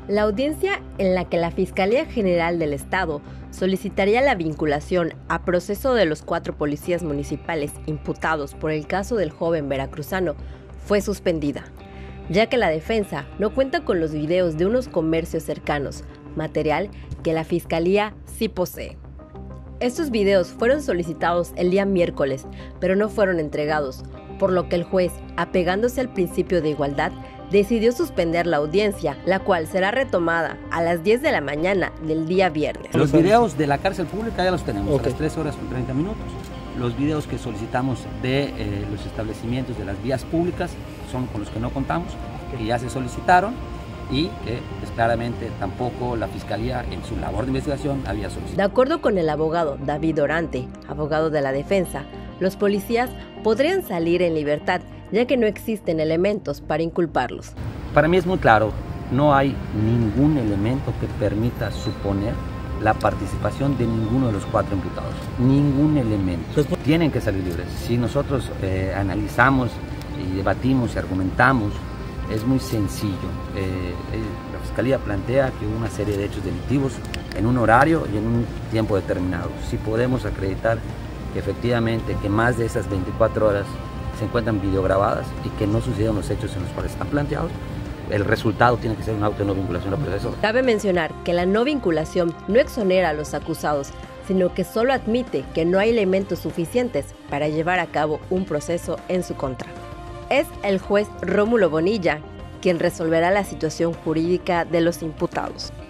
La audiencia en la que la Fiscalía General del Estado solicitaría la vinculación a proceso de los 4 policías municipales imputados por el caso del joven veracruzano fue suspendida, ya que la defensa no cuenta con los videos de unos comercios cercanos, material que la Fiscalía sí posee. Estos videos fueron solicitados el día miércoles, pero no fueron entregados, por lo que el juez, apegándose al principio de igualdad, decidió suspender la audiencia, la cual será retomada a las 10 de la mañana del día viernes. Los videos de la cárcel pública ya los tenemos, a las 3 horas con 30 minutos. Los videos que solicitamos de los establecimientos de las vías públicas son con los que no contamos, que ya se solicitaron y que pues, claramente tampoco la Fiscalía en su labor de investigación había solicitado. De acuerdo con el abogado David Orante, abogado de la defensa, los policías podrían salir en libertad, ya que no existen elementos para inculparlos. Para mí es muy claro, no hay ningún elemento que permita suponer la participación de ninguno de los 4 imputados. Ningún elemento. Tienen que salir libres. Si nosotros analizamos y debatimos y argumentamos, es muy sencillo. La Fiscalía plantea que hubo una serie de hechos delictivos en un horario y en un tiempo determinado. Si podemos acreditar que efectivamente que más de esas 24 horas se encuentran videograbadas y que no sucedieron los hechos en los cuales están planteados, el resultado tiene que ser un auto de no vinculación al proceso. Cabe mencionar que la no vinculación no exonera a los acusados, sino que solo admite que no hay elementos suficientes para llevar a cabo un proceso en su contra. Es el juez Rómulo Bonilla quien resolverá la situación jurídica de los imputados.